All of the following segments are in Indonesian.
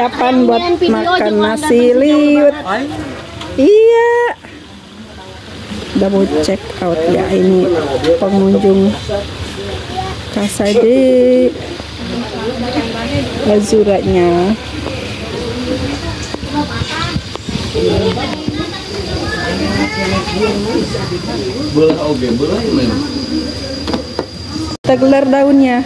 persiapan buat makan nasi liwet. Iya. Udah mau check out ya, ini pengunjung Casa de Azuranya. Kita gelar daunnya.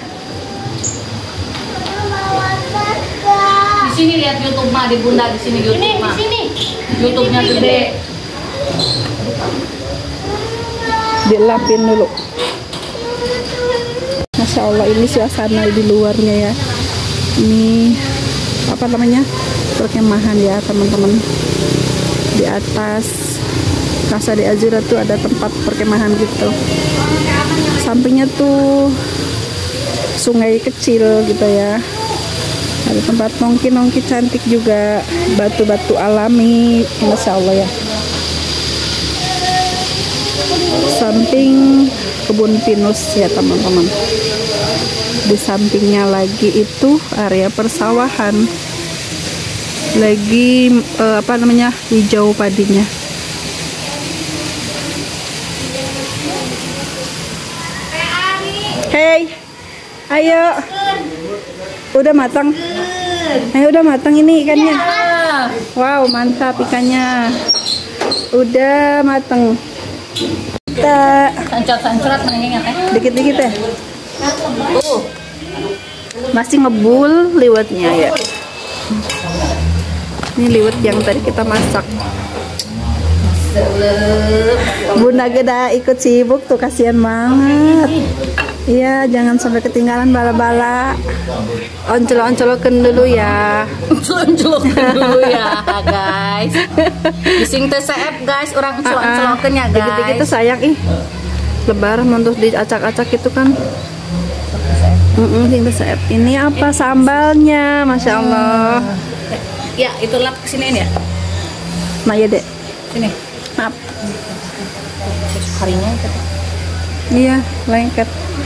Di sini lihat YouTube mah, di Bunda di sini YouTube mah. Di sini. YouTube-nya gede. Dilapin dulu. Masya Allah, ini suasana di luarnya ya. Ini apa namanya, perkemahan ya teman-teman. Di atas Casa de Azura tuh ada tempat perkemahan gitu. Sampingnya tuh sungai kecil gitu ya. Ada tempat nongki-nongki cantik juga, batu-batu alami, Masya Allah ya. Samping kebun pinus ya teman-teman. Di sampingnya lagi itu area persawahan. Lagi apa namanya, hijau padinya. Hey, ayo. Udah matang. Udah matang ini ikannya. Wow, mantap ikannya. Udah matang. Kita Sancrat-sancrat menengnya teh. dikit-dikit ya. Masih ngebul liwetnya ya. Ini liwet yang tadi kita masak. Bunda Geda ikut sibuk tuh, kasihan banget. Iya, jangan sampai ketinggalan bala-bala. Oncol-oncolokan dulu ya. Oncol-oncolokan dulu ya, guys. Bising TCF guys, orang oncol-oncolokan ya guys. Dikit-dikit tuh sayang ih. Lebaran untuk diacak-acak itu kan. Sing TCF. Ini apa sambalnya, Masya Allah. Ya, itu lap kesiniin ya. Nah ya dek. Sini. Maaf. Harinya itu. Iya, lengket.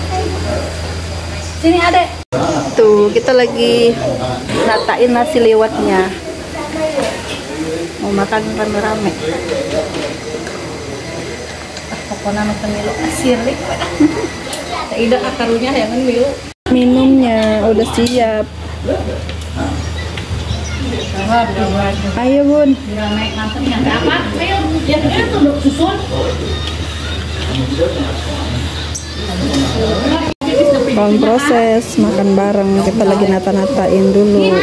Sini adek. Tuh, kita lagi natain nasi liwetnya. Mau makan kan rame. Pokoknya nonton milu asirik. Tidak akarunya ya kan milu. Minumnya udah siap. Ayo Bun. Naik nganternya apa? Ayo, dia tuh susun. Kawan proses makan bareng, kita lagi nata-natain dulu.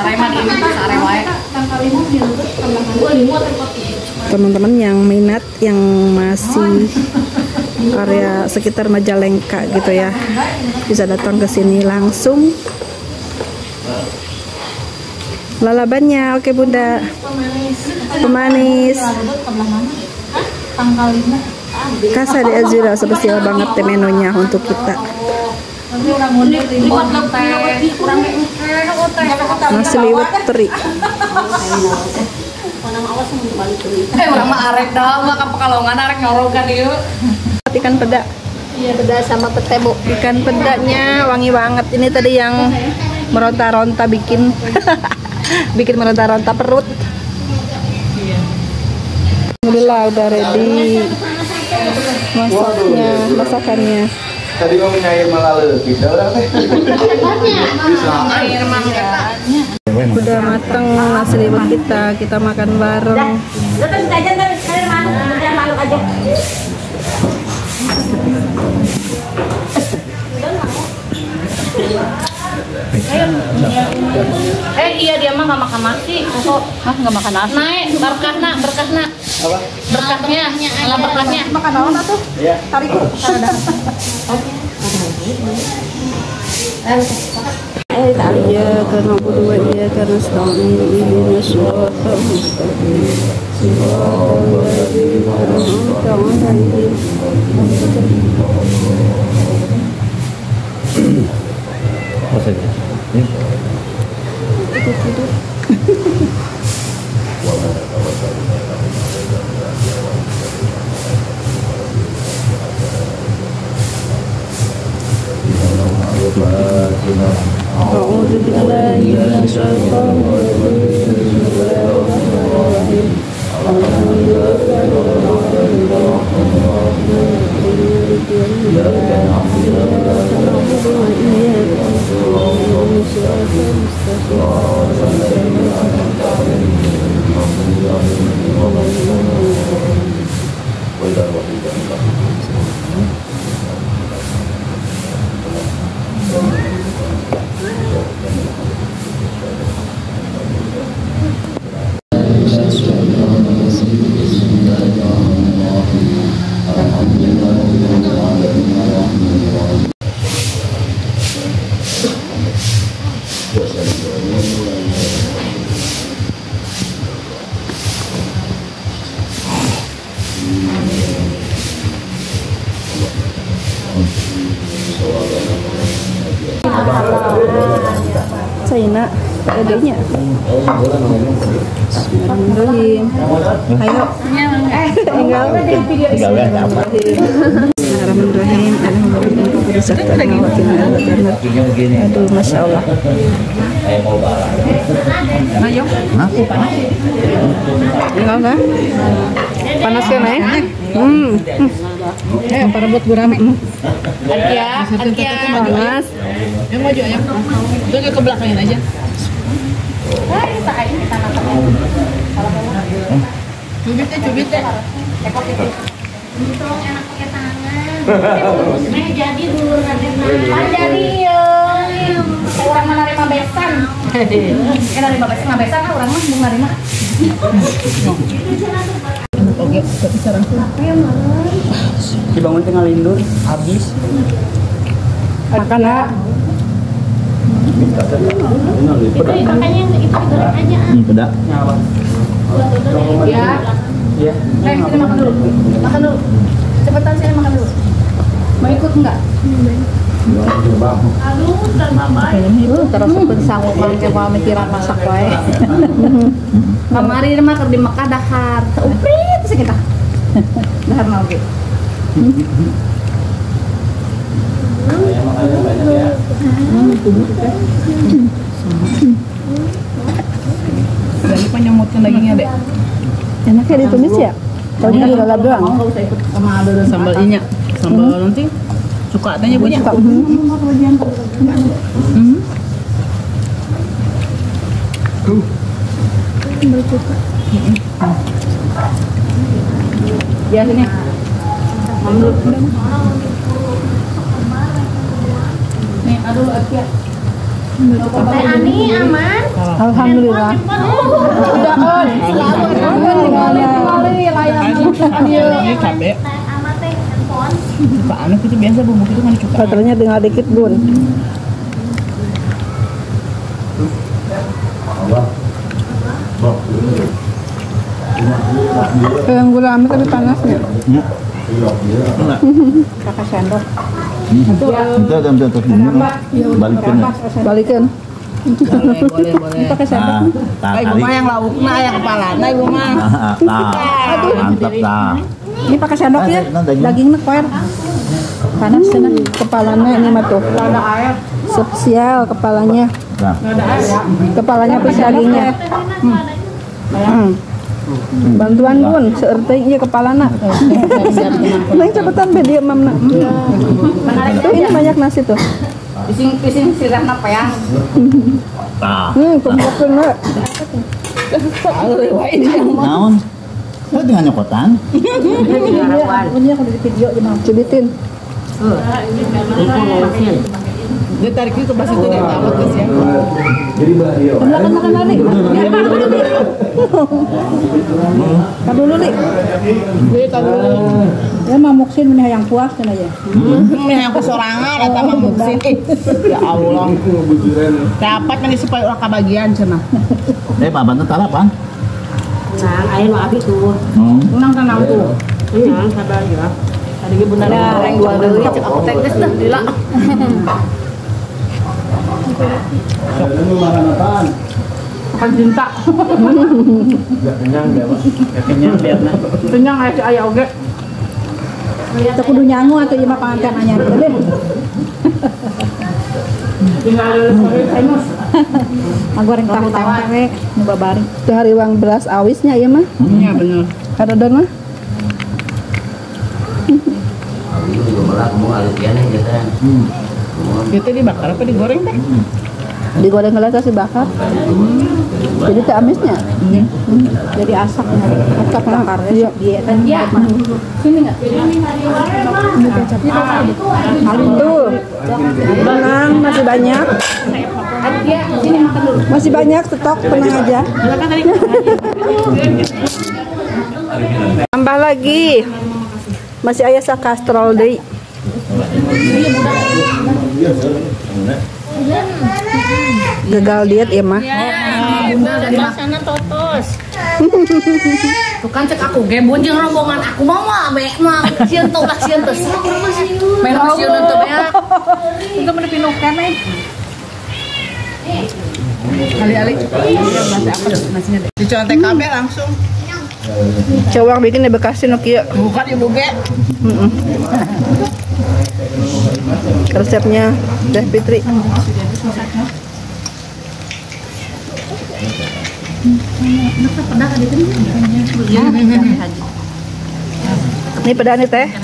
Teman-teman yang minat, yang masih area sekitar Majalengka gitu ya, bisa datang ke sini langsung. Lalabannya, oke Bunda. Pemanis. Casa de Azura spesial banget teh menunya untuk kita. Nasi liwet teri. Orang mah arek dah, mah ka Pekalongan arek nyorogan ieu. Ikan peda. Iya, peda sama pete, Bu. Ikan pedanya wangi banget. Ini tadi yang meronta-ronta bikin bikin meronta-ronta perut. Alhamdulillah udah ready masakannya. Tadi mau nyair malah kita udah udah mateng nasi liwet kita makan bareng. Iya dia mah nggak makan nasi. Hah, nggak makan nasi? Naik berkahnya. apa? Berkahnya, malah berkahnya. Makan naon atuh? Iya. Tariku. Iya karena berdua iya karena setahun ini suara أعوذ بالله من الشيطان الرجيم nak adanya. Bismillahirrahmanirrahim. Ayo. Bismillahirrahmanirrahim. Aduh, masya Allah. Ayo. Enggak lah. Panas kan ya? Para buat gurame. Akia. Panas. Yang maju ya. Itu ke belakangin aja. Cubit deh. Tolong enak pakai tangan. Jadi dulu nanti. Jadi orang menerima besan. Menerima besan orang mah bunga rima. Oke, tapi sekarang Dibangun tengah lindur, habis. Makan nak. Itu makanya itu digoreng aja. Pedak. Ya. Iya. Sini makan dulu. Makan dulu. Cepetan sini makan dulu. Mau ikut enggak? Aduh, dan mama. Terus sanggup pakai pemikiran masak wae. Kamari mah di Mekah dahar. Uprit sih kita. Dahar mau gitu. Jadi penyemutkan dagingnya deh. Enaknya ditumis ya? Kalau ini lala doang. Enggak usah ikut Sama ada sambal inya. Sambal nanti suka tanya punya. Ya sini. Mamlut. Nih, aduh Akia. Teh Ani aman. Alhamdulillah. Udah on. Kali layanan Ini cabe. amat teh handphone. Pak Anu itu biasa bumbu itu kan cuka. Baterainya tinggal dikit bun. Yang gurame tapi panasnya. Kakak sendok. Itu balikin ya. Balikin. Boleh. Pakai sendok. Ibu mah yang laukna yang kepala. Nah ibu mah. Mantap dah. Ini pakai sendok ya. Dagingnya koer. Panas sana kepalanya ini mah tuh. Ada air. Spesial kepalanya. Nah. Kepalanya plus dagingnya. Bantuan bun, seerti iya kepalana. Neng cepetan be dia mamna. Tuh ini banyak nasi tuh. Pising sirah apa ya? Kumpulkan we. Naon? Kok dengan nyokotan? Ini aku di video aja mau cubitin. Dia tarik itu pas itu dia tamat ke siang. Jadi bahaya. Makan makan lali. Kado dulu li. Dia tahu. Ya mamuksin ini yang puas kan aja. Ini yang kesorangan eta mah muksin. Ya Allah. Dapat mah supaya orang kebagian cenah. Papan teh tarapan. Nah, air mah abi tuh. Unang tanang tuh. Iya, sabar ya. Tadi ge bener Yang dua deui cek aku teh geus dah lila. Makan cinta. Enggak kenyang ya, Pak. Enggak kenyang lihatna. Kenyang aya si aya oge. Teu kudu nyangu atuh ieu mah panganten anyar deh. Tinggal enos. Goreng tahu tempe nu babari. Teu hariwang beras awisnya ieu mah. Iya bener. Kadodon mah. Itu dibakar apa digoreng teh? Digoreng heula terus dibakar. Jadi teh amisnya. Jadi asapnya. Asap bakar ya. Dia kan dia sini enggak? Tuh. Tenang, masih banyak. Masih banyak stok, tenang aja. Tambah lagi. Masih aya sakastrol deui. Gagal diet ya mah. Di sana totos. Tuh kan cek aku ge bunjing rombongan aku mah be mah sieun tong lah sieun teh. Memang sieun teh be. Itu menepinukan Ali-ali. Nasinya dicontek kabel langsung. Cewang bikin di Bekasi no kieu. Bukan ibu ge. Resepnya Teh Fitri. Ini pedas nih Teh.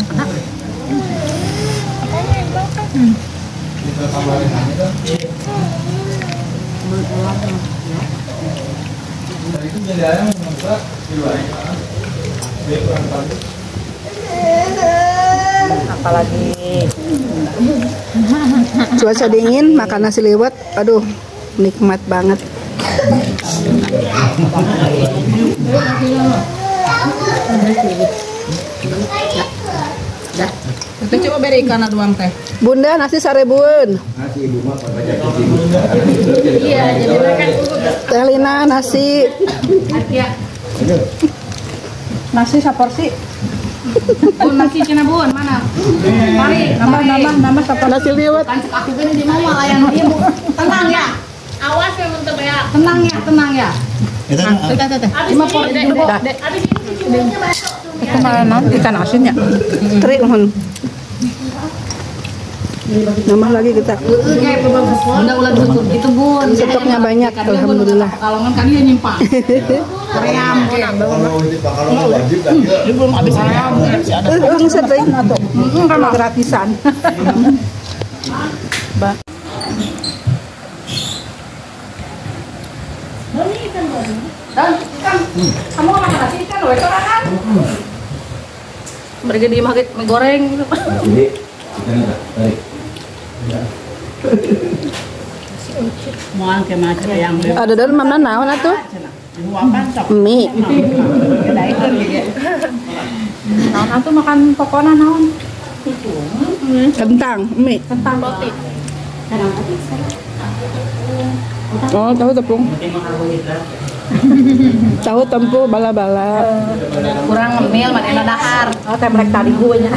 Apalagi Cuaca dingin, makan nasi liwet. Aduh, nikmat banget. kita coba beri ikan doang teh. Bunda, nasi sarebun. Iya, jadi mereka Teh Lina, nasi. Nasi saporsi. Bun masih cina bun mana? Mari, Nambah saporsi. Nasi liwet. kan cek aku gini di mama layan dia bu. Tenang ya. Awas ya untuk ya. Tenang ya. Teh. Abis ini, abis ini cucunya masuk. Itu malah ikan asinnya. Teri mohon. Nambah lagi kita. Kayak udah ulah tutup itu bun. Stoknya banyak, alhamdulillah. Kalongan kan dia nyimpang. Koream, Ini belum habis ayam. Langsung teh. Karena gratisan. Dan kan kamu makan nasi kan loh itu kan. Mereka di mie goreng gitu. Mual ke macam yang Ada dari mana naon atuh? luapan sok. Mie. Nah, tuh makan pokoknya naon. Kentang, mie. Kentang roti. Oh, tahu tepung. Tahu tempuh bala-bala. Kurang ngemil mana dahar. Oh, teh mereka tadi gue nya.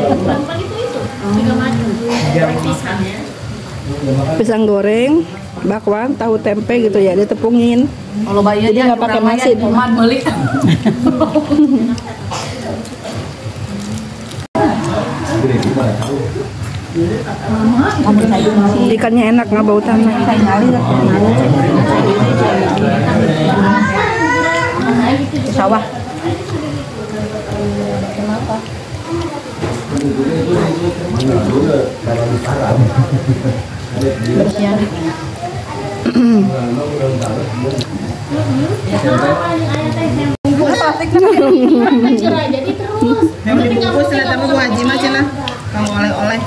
Pisang goreng, bakwan, tahu tempe gitu ya, ditepungin. Kalau bayi Jadi nggak pakai nasi. Umat beli. Ikannya enak nggak bau tanah. Sawah. Jadi terus. Yang dibungkus ternyata Bu Haji mah cenah. Kamu oleh-oleh.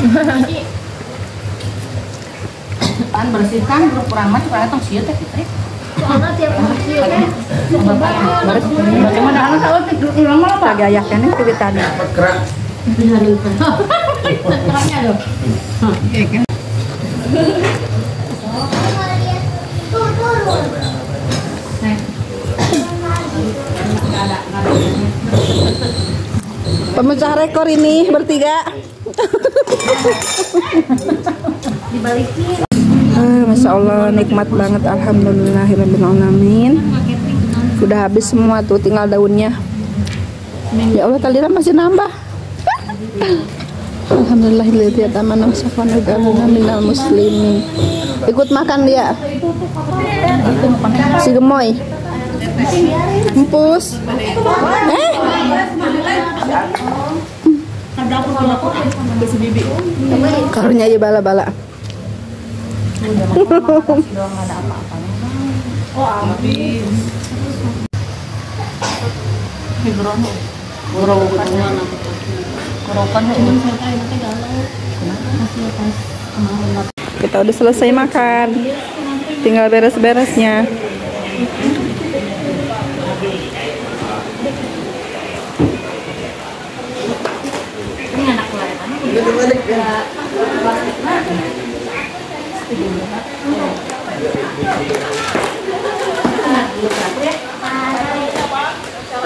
Pan bersihkan kurang mah kurang tong sieu teh kita. Soalnya tiap hari kan. Bagaimana anak tahu teh ulang malah Pak. Lagi ayah kan itu tadi. Keraknya loh. Pemecah rekor ini bertiga. Dibalikin. Masya Allah, nikmat banget. Alhamdulillahirrahmanirrahim. Udah habis semua tuh, tinggal daunnya. Ya Allah, Talira masih nambah. Alhamdulillahilladzi atamana wasafana gamuna minal muslimin. Ikut makan dia. Si gemoy. Empus. Karunya aja bala-bala. Kita udah selesai makan, tinggal beres-beresnya.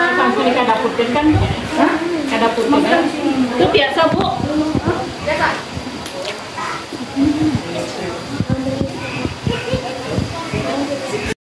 Itu biasa Bu. Biasa.